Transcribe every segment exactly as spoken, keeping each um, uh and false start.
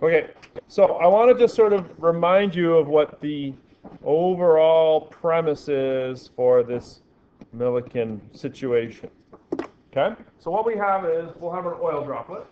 Okay, so I want to just sort of remind you of what the overall premise is for this Millikan situation. Okay, so what we have is we'll have an oil droplet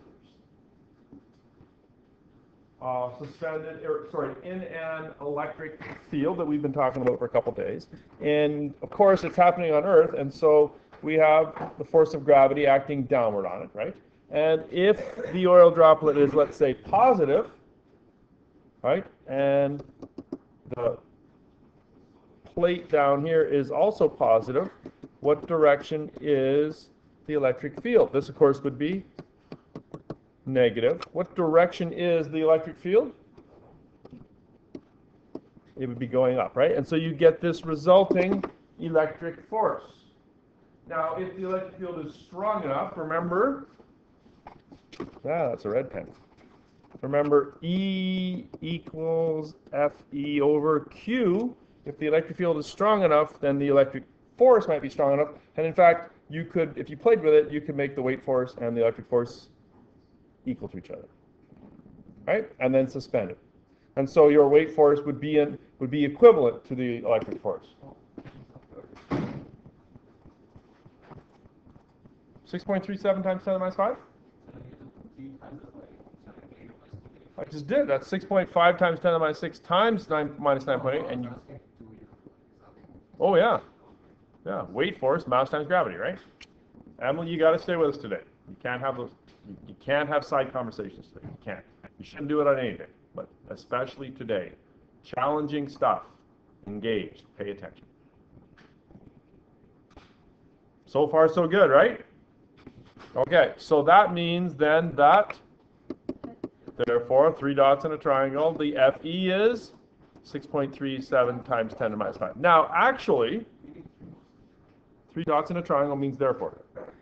uh, suspended, or, sorry, in an electric field that we've been talking about for a couple days. And of course, it's happening on Earth, and so we have the force of gravity acting downward on it, right? And if the oil droplet is, let's say, positive, right, and the plate down here is also positive, what direction is the electric field? This, of course, would be negative. What direction is the electric field? It would be going up, right? And so you get this resulting electric force. Now, if the electric field is strong enough, remember, ah, that's a red pen. Remember, E equals F E over Q. If the electric field is strong enough, then the electric force might be strong enough. And in fact, you could, if you played with it, you could make the weight force and the electric force equal to each other, right? And then suspend it. And so your weight force would be in, would be equivalent to the electric force. six point three seven times ten to the minus five? I just did. That's six point five times ten to the minus six times nine minus nine point eight. And you, oh, yeah. Yeah, weight force, mass times gravity, right? Emily, you got to stay with us today. You can't have those. You, you can't have side conversations today. You can't. You shouldn't do it on anything, but especially today. Challenging stuff. Engaged. Pay attention. So far, so good, right? Okay, so that means then that, therefore, three dots in a triangle, the F E is six point three seven times ten to the minus five. Now, actually, three dots in a triangle means therefore.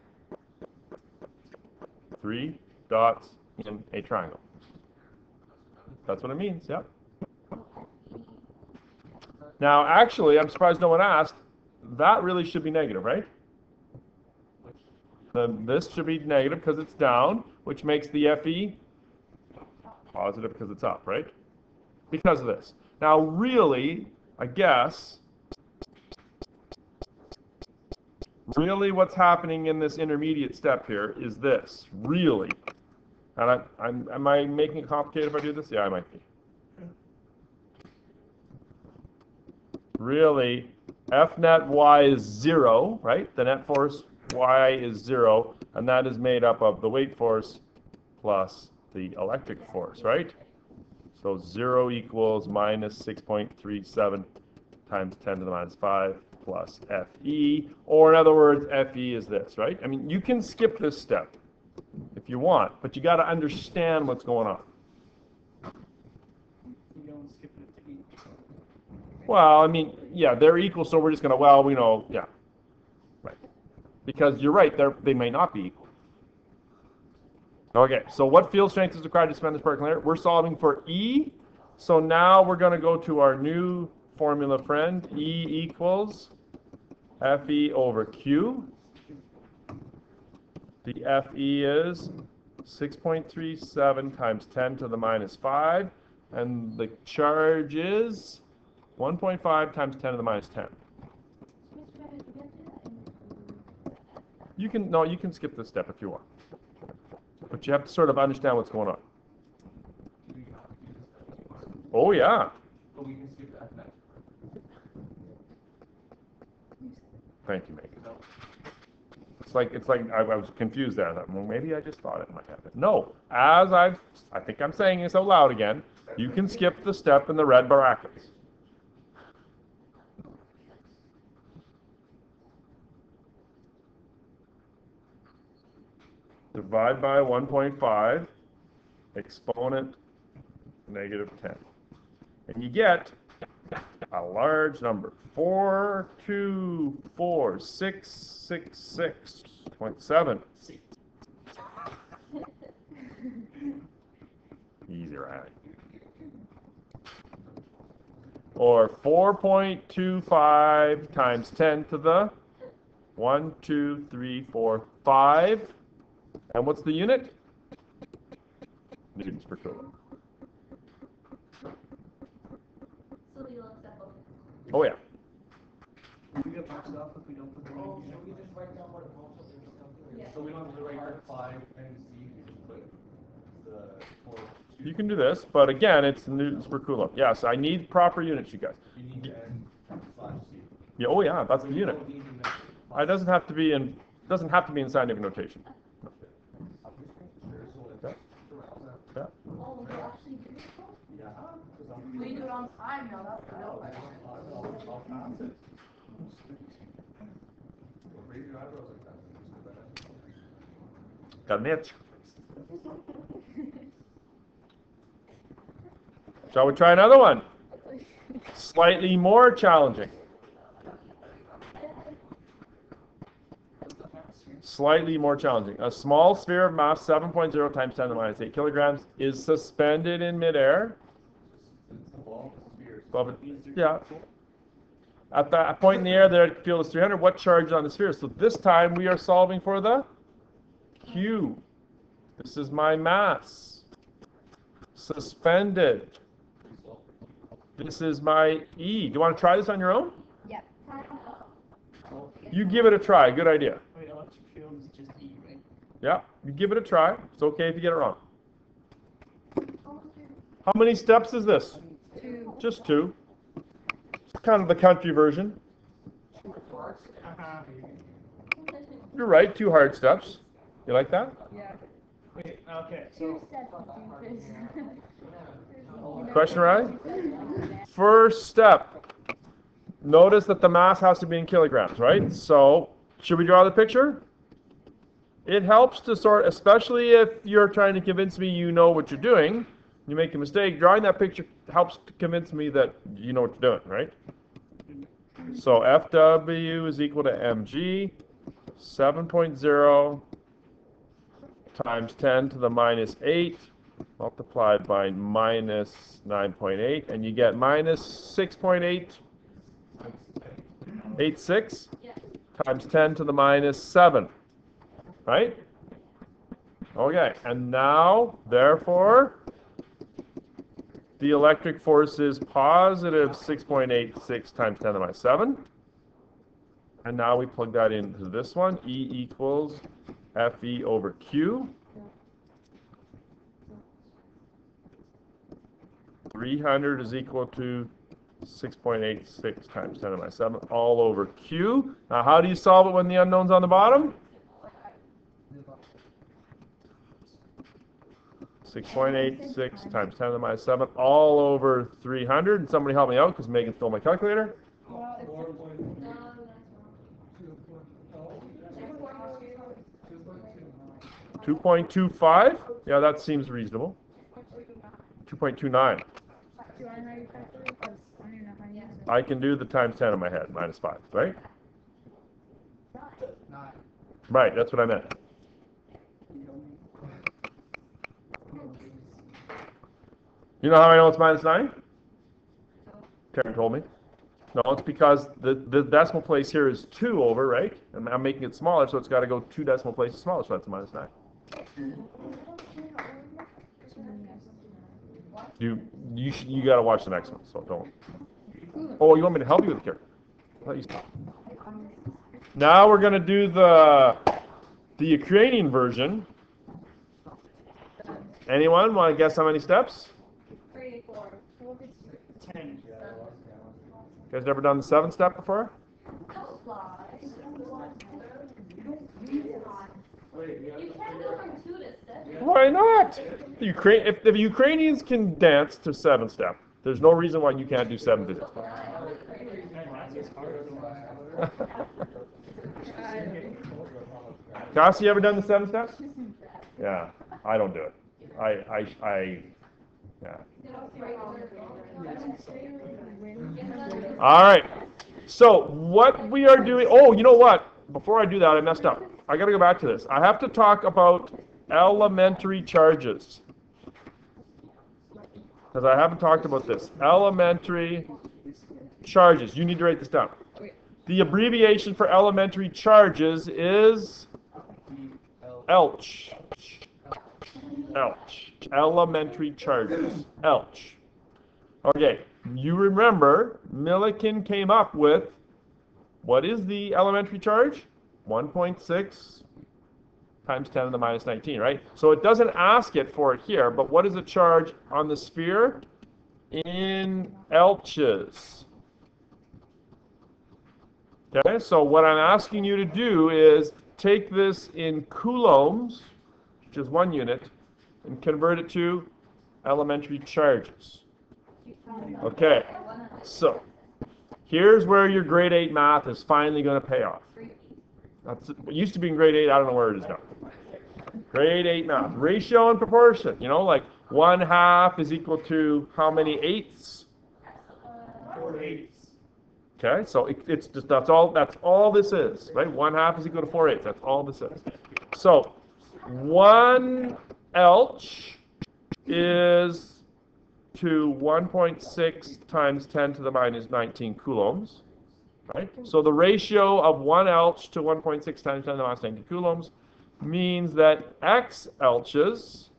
Three dots in a triangle. That's what it means, yeah. Now, actually, I'm surprised no one asked, that really should be negative, right? The, this should be negative because it's down, which makes the F E positive because it's up, right? Because of this. Now, really, I guess, really what's happening in this intermediate step here is this, really. And I, I'm, am I making it complicated if I do this? Yeah, I might be. Really, F net Y is zero, right? The net force Y is zero, and that is made up of the weight force plus the electric force, right? So zero equals minus six point three seven times ten to the minus five plus F E, or in other words, F E is this, right? I mean, you can skip this step if you want, but you got to understand what's going on. You don't skip it to E. Well, I mean, yeah, they're equal, so we're just going to, well, we know, yeah. Right. Because you're right, they're, they may not be equal. Okay, so what field strength is required to suspend this particle layer? We're solving for E, so now we're going to go to our new formula friend. E equals F E over Q. The F E is six point three seven times ten to the minus five, and the charge is one point five times ten to the minus ten. You can, no, you can skip this step if you want. But you have to sort of understand what's going on. Oh, yeah. But we can skip that next. Thank you, Megan. It's like, it's like I, I was confused there. I thought, well, maybe I just thought it might happen. No, as I've, I think I'm saying this out loud again, you can skip the step in the red brackets. Divide by one point five, exponent negative ten. And you get a large number, four two four six six six point seven. Easy, right? Or four point two five times ten to the one, two, three, four, five. And what's the unit? Newtons per kilogram. you'll accept both. Oh yeah. Do we get boxed off if we don't put the Oh, name? should we just write down what it calls us or something? Yeah. So we don't have to write R five and Z, we just put the four. You can do this, but again, it's newtons per coulomb. Yes, I need proper units, you guys. You need to add slash Z. Yeah, oh yeah, that's the We unit. don't need to make- It doesn't have to be in doesn't have to be in scientific notation. I'm just making sure, so it's Yeah. around that. Yeah. Oh, we actually do it? Yeah, 'cause I'm- We do it on time now, that's I'll- no. I'll- I'll- I'll pass it. Raise your eyebrows like that. Got an itch. Shall we try another one? Slightly more challenging. Slightly more challenging. A small sphere of mass seven point zero times ten to the minus eight kilograms is suspended in midair. It's a ball, sphere. Above it. Yeah. At that point in the air, the field is three hundred. What charge is on the sphere? So this time we are solving for the Q. This is my mass. Suspended. This is my E. Do you want to try this on your own? Yep. You give it a try. Good idea. Wait, electric field is just E, right? Yeah, you give it a try. It's okay if you get it wrong. How many steps is this? Two. Just two. It's kind of the country version. You're right, two hard steps. You like that? Yeah. Wait, okay, Two so. steps of stupid. Question, Riley? First step. Notice that the mass has to be in kilograms, right? So, should we draw the picture? It helps to sort, especially if you're trying to convince me you know what you're doing, you make a mistake, drawing that picture helps to convince me that you know what you're doing, right? So F W is equal to mg, seven point zero times ten to the minus eight, multiplied by minus nine point eight, and you get minus six point eight eight six Yeah. times ten to the minus seven, right? Okay, and now, therefore, the electric force is positive six point eight six times ten to the minus seven. And now we plug that into this one. E equals F E over Q. three hundred is equal to six point eight six times ten to the minus seven, all over Q. Now, how do you solve it when the unknown's on the bottom? six point eight six times ten to the minus seven, all over three hundred. And somebody help me out, because Megan stole my calculator. two point two five? Yeah, that seems reasonable. two point two nine. I can do the times ten in my head, minus five, right? Nine. Right, that's what I meant. You know how I know it's minus nine? Karen told me. No, it's because the, the decimal place here is two over, right? And I'm making it smaller, so it's got to go two decimal places smaller, so that's a minus nine. You you sh- you got to watch the next one, so don't. Oh, you want me to help you with the character? I thought you stopped. Now we're going to do the the Ukrainian version. Anyone want to guess how many steps? Three, four. Ten. You guys ever done the seven step before? Wait, we have You to can't figure go out- from two to seven. Why not? The Ukra- if the Ukrainians can dance to seven step, there's no reason why you can't do seven digits. Cassie, you ever done the seven steps? Yeah, I don't do it. I, I, I, yeah. All right. So what we are doing, oh, you know what? Before I do that, I messed up. I got to go back to this. I have to talk about elementary charges. Because I haven't talked about this. Elementary charges. You need to write this down. The abbreviation for elementary charges is E L C H. E L C H. Elementary charges. E L C H. Okay. you remember Millikan came up with, what is the elementary charge? one point six times ten to the minus nineteen, right? So it doesn't ask it for it here, but what is the charge on the sphere? In Elches. Okay, so what I'm asking you to do is take this in coulombs, which is one unit, and convert it to elementary charges. Okay, so here's where your grade eight math is finally going to pay off. That's, it used to be in grade eight, I don't know where it is now. Grade eight math, ratio and proportion, you know, like one half is equal to how many eighths? Four eighths. Okay, so it, it's just, that's all, that's all this is, right? One half is equal to four eighths, that's all this is. So, one Elch is to one point six times ten to the minus nineteen coulombs, right? So the ratio of one Elch to one point six times ten to the minus nineteen coulombs means that X Elches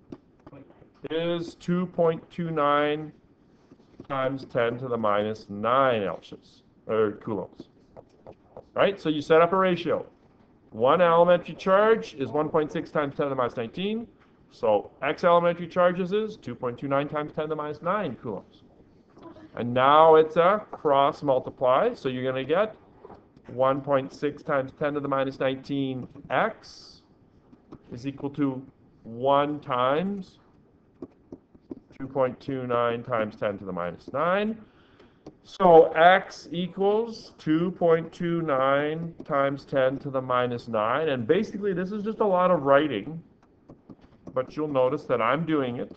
is two point two nine times ten to the minus nine Elches, or coulombs, right? So you set up a ratio. One elementary charge is one point six times ten to the minus nineteen. So X elementary charges is two point two nine times ten to the minus nine coulombs. And now it's a cross multiply, so you're going to get one point six times ten to the minus nineteen X is equal to one times two point two nine times ten to the minus nine. So X equals two point two nine times ten to the minus nine. And basically this is just a lot of writing, but you'll notice that I'm doing it.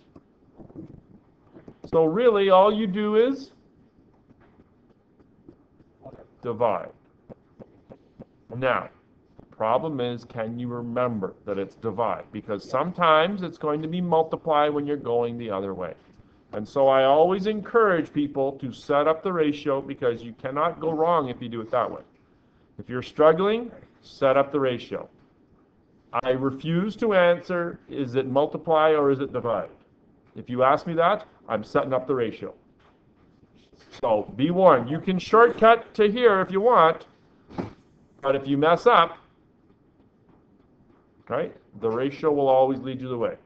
So really all you do is divide. Now, problem is, can you remember that it's divide? Because sometimes it's going to be multiply when you're going the other way. And so I always encourage people to set up the ratio because you cannot go wrong if you do it that way. If you're struggling, set up the ratio. I refuse to answer, is it multiply or is it divide? If you ask me that, I'm setting up the ratio. So be warned, you can shortcut to here if you want, but if you mess up, right, the ratio will always lead you the way.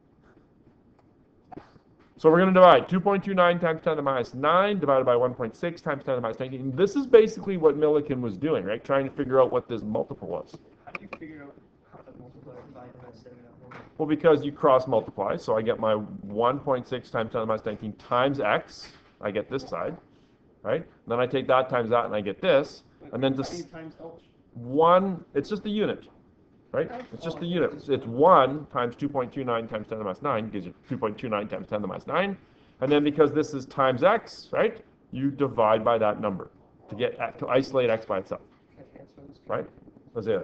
So we're going to divide two point two nine times ten to the minus nine divided by one point six times ten to the minus nineteen. This is basically what Millikan was doing, right? Trying to figure out what this multiple was. How do you figure out how to multiply by by setting up one? Well, because you cross multiply, so I get my one point six times ten to the minus nineteen times x. I get this side, right? Then I take that times that, and I get this. And then just times Elch. one, it's just a unit, right? It's just a unit. It's, it's one times two point two nine times ten to the minus nine gives you two point two nine times ten to the minus nine. And then because this is times x, right? You divide by that number to get to isolate x by itself, right? That's it.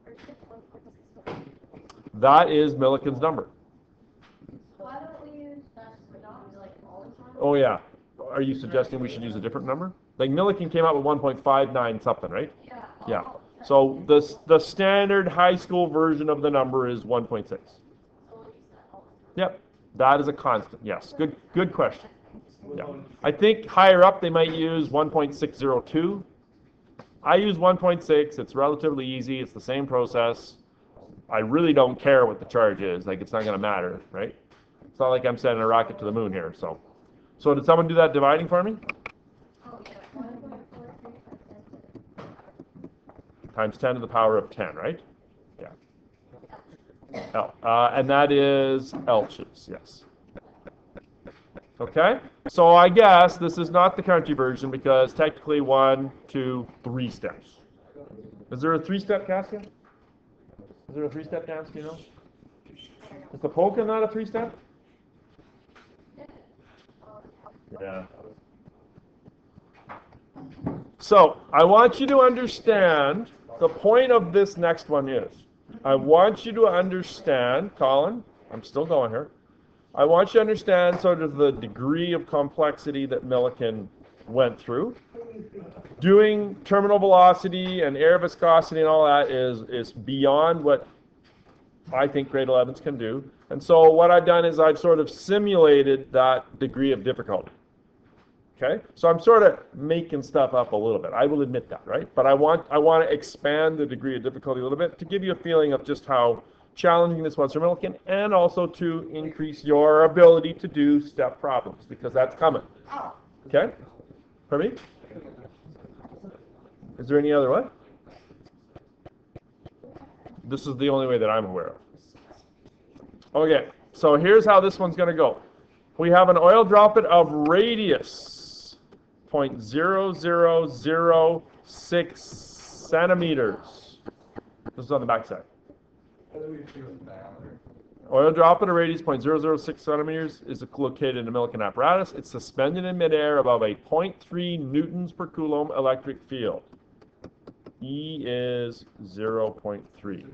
That is Millikan's number. Why don't we use that not like all the time? Oh yeah. Are you suggesting we should use a different number? Like Millikan came out with one point five nine something, right? Yeah. Yeah. So the the standard high school version of the number is one point six. Yep. That is a constant. Yes. Good good question. Yeah. I think higher up they might use one point six zero two. I use one point six. It's relatively easy. It's the same process. I really don't care what the charge is. Like, it's not going to matter, right? It's not like I'm sending a rocket to the moon here. So, so did someone do that dividing for me? Oh, yeah. one point four three percent. Times ten to the power of ten, right? Yeah. L. Uh, and that is Elches, yes. Okay? So I guess this is not the country version because technically one, two, three steps. Is there a three-step, Cassia? Is there a three-step dance, do you know? Is the polka not a three-step? Yeah. So, I want you to understand, the point of this next one is, I want you to understand, Colin, I'm still going here, I want you to understand sort of the degree of complexity that Millikan went through. Doing terminal velocity and air viscosity and all that is, is beyond what I think grade elevens can do. And so what I've done is I've sort of simulated that degree of difficulty. Okay, so I'm sort of making stuff up a little bit. I will admit that, right? But I want I want to expand the degree of difficulty a little bit to give you a feeling of just how challenging this was for Millikan, and also to increase your ability to do step problems, because that's coming. Okay? Pardon me? Is there any other way? This is the only way that I'm aware of. Okay, so here's how this one's going to go. We have an oil droplet of radius, zero point zero zero zero six centimeters. This is on the back side. Oil droplet of radius zero point zero zero six centimeters is located in the Millikan apparatus. It's suspended in midair above a zero point three newtons per coulomb electric field. E is zero point three.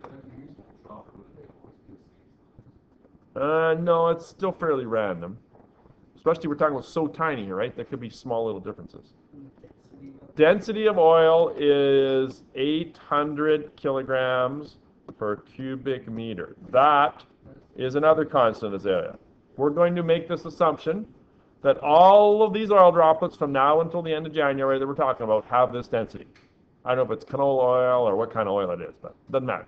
Uh, no, it's still fairly random. Especially we're talking about so tiny here, right? There could be small little differences. Density of oil is eight hundred kilograms per cubic meter. That is another constant, Azalea. We're going to make this assumption that all of these oil droplets from now until the end of January that we're talking about have this density. I don't know if it's canola oil or what kind of oil it is, but it doesn't matter.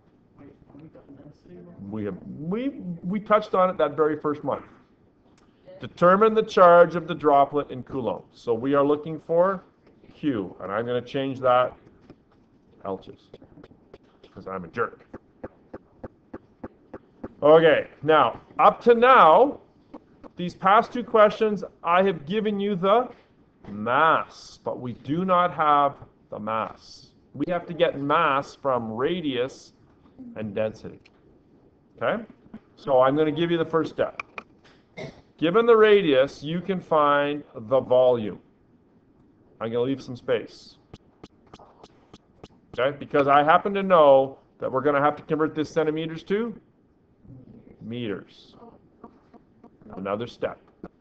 We have we we touched on it that very first month. Determine the charge of the droplet in coulombs. So we are looking for Q, and I'm going to change that Elches, because I'm a jerk. Okay, now, up to now, these past two questions, I have given you the mass, but we do not have the mass. We have to get mass from radius and density. Okay? So I'm going to give you the first step. Given the radius, you can find the volume. I'm going to leave some space. Okay? Because I happen to know that we're going to have to convert this centimeters to meters. Another step.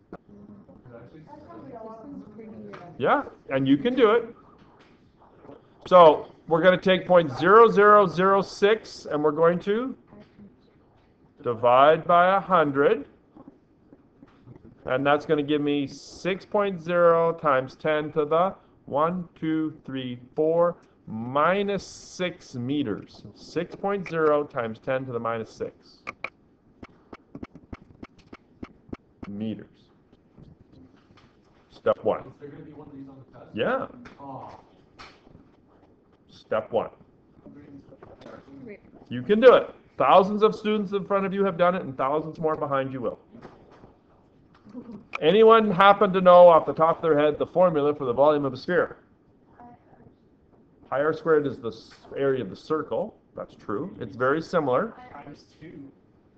Yeah, and you can do it. So we're going to take zero point zero zero zero six and we're going to divide by one hundred. And that's going to give me six point zero times ten to the one, two, three, four, minus six meters. six point zero times ten to the minus six meters. Step one. Is there going to be one of these on the test? Yeah. Oh. Step one. You can do it. Thousands of students in front of you have done it, and thousands more behind you will. Anyone happen to know off the top of their head the formula for the volume of a sphere? Pi r squared is the area of the circle. That's true. It's very similar. Times two.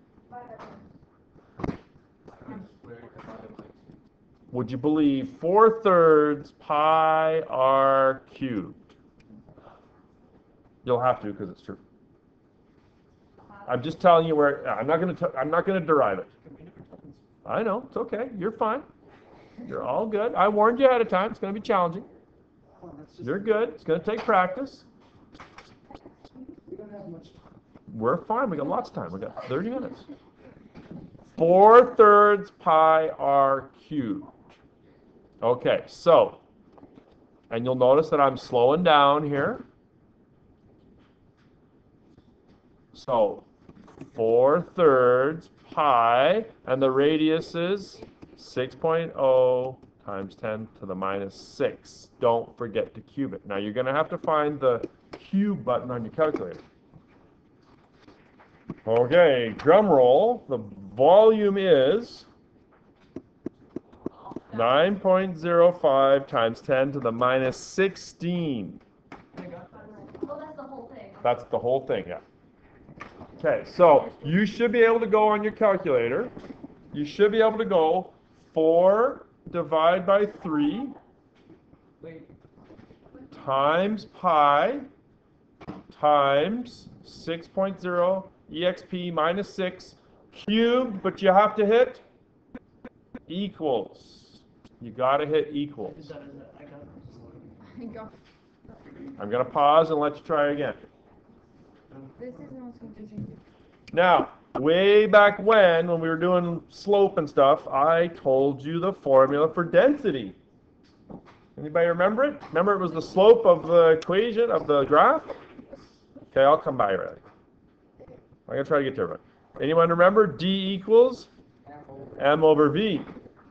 Would you believe four thirds pi r cubed? You'll have to because it's true. I'm just telling you where. I'm not going to. I'm not going to derive it. I know. It's okay. You're fine. You're all good. I warned you ahead of time. It's going to be challenging. You're good. It's going to take practice. We don't have much time. We're fine. We got lots of time. We got thirty minutes. Four thirds pi r cubed. Okay. So, and you'll notice that I'm slowing down here. So, four thirds pi, and the radius is six point zero times ten to the minus six. Don't forget to cube it. Now, you're going to have to find the cube button on your calculator. Okay, drum roll. The volume is nine point zero five times ten to the minus sixteen. Well, that's the whole thing. That's the whole thing, yeah. Okay, so you should be able to go on your calculator. You should be able to go four divided by three times pi times six point zero exp minus six cubed, but you have to hit equals. You got to hit equals. I'm going to pause and let you try again. This is the most confusing. Now, way back when, when we were doing slope and stuff, I told you the formula for density. Anybody remember it? Remember it was the slope of the equation of the graph? Okay, I'll come by already. I'm gonna try to get to everybody. Anyone remember D equals M over V?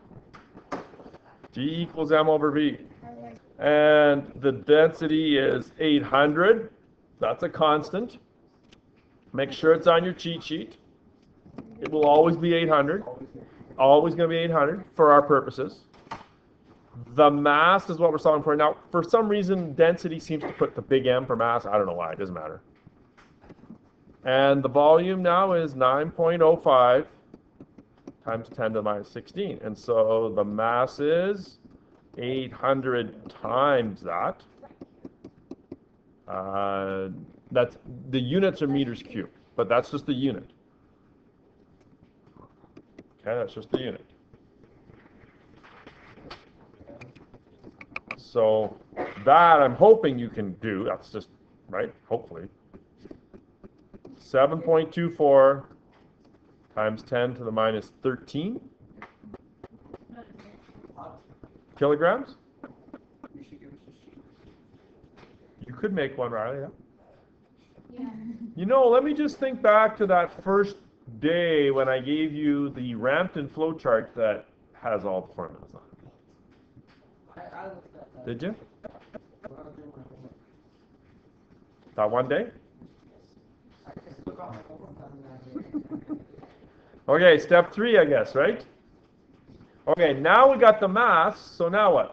D equals M over V. And the density is eight hundred. That's a constant. Make sure it's on your cheat sheet. It will always be eight hundred. Always going to be eight hundred for our purposes. The mass is what we're solving for. Now, for some reason, density seems to put the big M for mass. I don't know why. It doesn't matter. And the volume now is nine point oh five times ten to the minus sixteen. And so the mass is eight hundred times that. Uh, that's the units are meters cubed, but that's just the unit. Okay, that's just the unit. So that I'm hoping you can do. That's just right. Hopefully, seven point two four times ten to the minus thirteen kilograms. You could make one, Riley. Yeah. Yeah. You know, let me just think back to that first day when I gave you the Rampton flowchart that has all the formulas on it. I, I looked at that. Did you? When I was doing my homework. That one day? I just took off my homework on that day. Okay, step three, I guess, right? Okay, now we got the mass, so now what?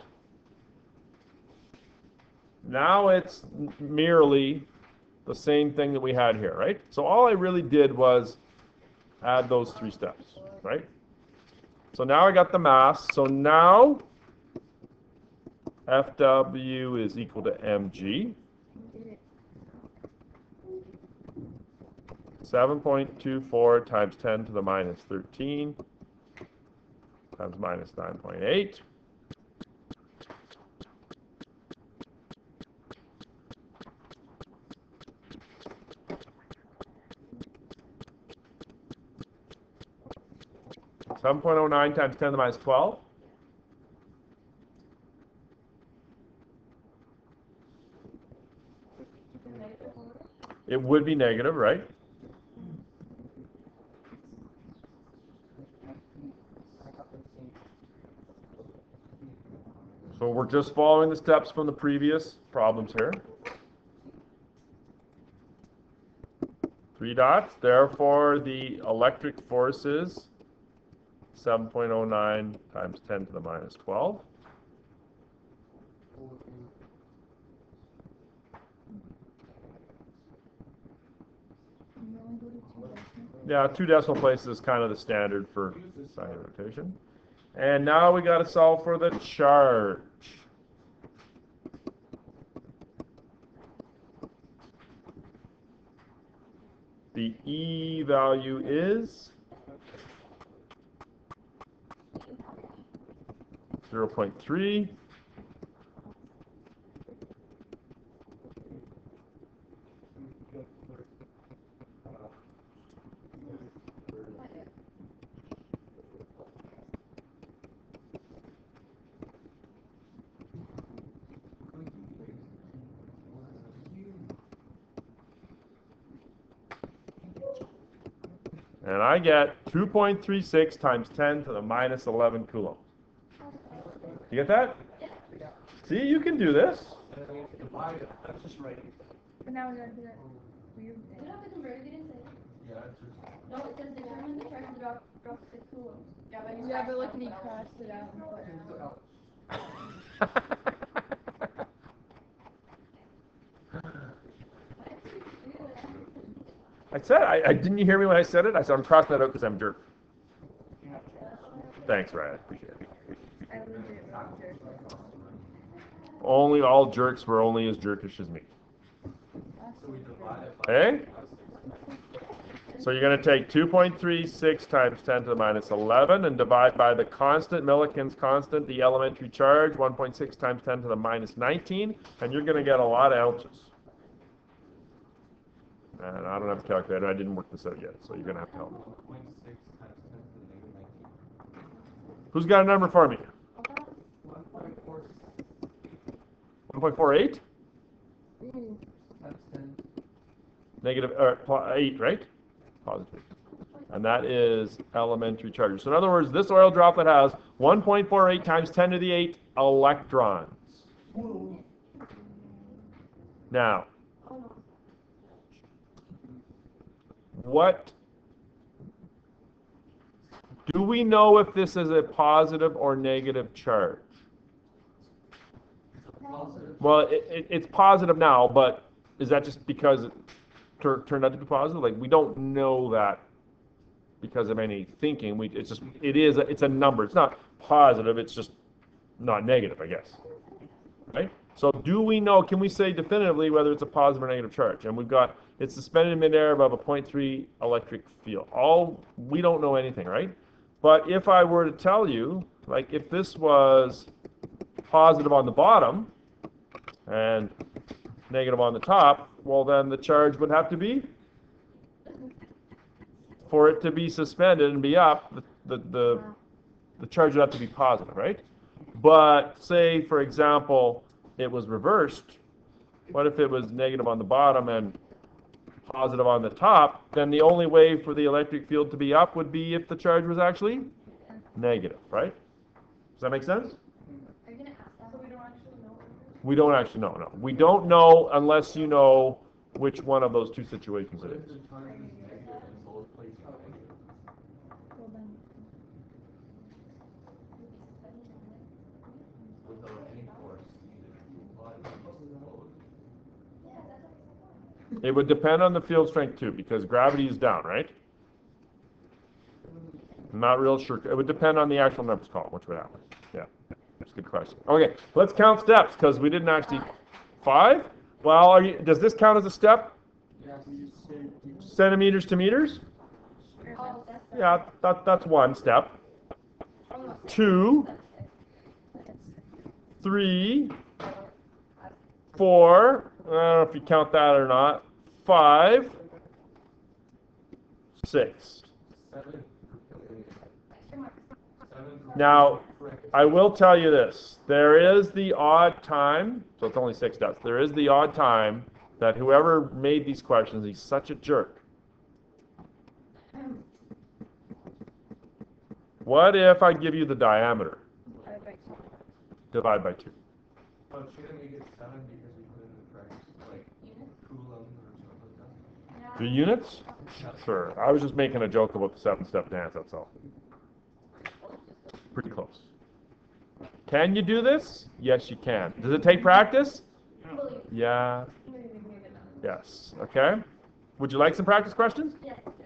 Now it's merely the same thing that we had here, right? So all I really did was add those three steps, right? So now I got the mass. So now F W is equal to mg. seven point two four times ten to the minus thirteen times minus nine point eight. seven point oh nine times ten to the minus twelve. It would be negative, right? So we're just following the steps from the previous problems here. Three dots. Therefore, the electric force is seven point oh nine times ten to the minus twelve. Yeah, two decimal places is kind of the standard for sign notation. And now we got to solve for the charge. The E value is zero point three. And I get two point three six times ten to the minus eleven coulombs. You get that? See, you can do this. And then we have to divide it. That's just right. But now we gotta do that weird You thing. don't have to convert it, you didn't say it. Yeah, it's just. No, it says determine the charge to drop, drop six coulombs. Yeah, but you Yeah, but scratched look, and he out. crossed it out and put it on. I said, I, I didn't you hear me when I said it? I said I'm crossing that out because I'm a jerk. Thanks, Ryan. I appreciate it. I legit was jerk. Only all jerks were only as jerkish as me. So we divide it by. Okay? So you're going to take two point three six times ten to the minus eleven and divide by the constant, Millikan's constant, the elementary charge, one point six times ten to the minus nineteen, and you're going to get a lot of ounces. And I don't have a calculator. I didn't work this out yet, so you're going to have to help me. one point six times ten to the negative nineteen. Who's got a number for me? one point four one point four eight? That's ten. Negative, or po- eight, right? Positive. And that is elementary charges. So in other words, this oil droplet has one point four eight times ten to the eight electrons. Now, what do we know if this is a positive or negative charge? Positive. Well, it, it, it's positive now, but is that just because it tur- turned out to be positive? Like, we don't know that because of any thinking. We, it's just, it is, a, it's a number. It's not positive, it's just not negative, I guess. Right? So do we know, can we say definitively whether it's a positive or negative charge? And we've got, it's suspended in midair above a zero point three electric field. All, we don't know anything, right? But if I were to tell you, like if this was positive on the bottom and negative on the top, well then the charge would have to be, for it to be suspended and be up, the, the, the, the charge would have to be positive, right? But say, for example, it was reversed. What if it was negative on the bottom and positive on the top? Then the only way for the electric field to be up would be if the charge was actually negative, right? Does that make sense? Are you gonna ask that? So we don't actually know. We don't actually know, no. We don't know unless you know which one of those two situations it What is. if the charge is negative and both places are negative? Well then, Without any force, either applied or opposed. It would depend on the field strength too, because gravity is down, right? I'm not real sure. It would depend on the actual numbers column, which would happen. Yeah, that's a good question. Okay, let's count steps, because we didn't actually... Five? Well, are you, does this count as a step? Yeah, so you say, you Centimeters to meters? Oh, that's the- Yeah, that, that's one step. oh, Two, three, four, I don't know if you count that or not, five, six. seven. Seven. Now, I will tell you this, there is the odd time, so it's only six steps, there is the odd time that whoever made these questions, he's such a jerk. What if I give you the diameter? I like Divide by two. Oh, shouldn't we get seven because we put in the price, like Coulomb or something like that? The units? Sure. I was just making a joke about the seven-step dance, that's all. Pretty close. Can you do this? Yes, you can. Does it take practice? Yeah. Yes. Okay. Would you like some practice questions? Yes.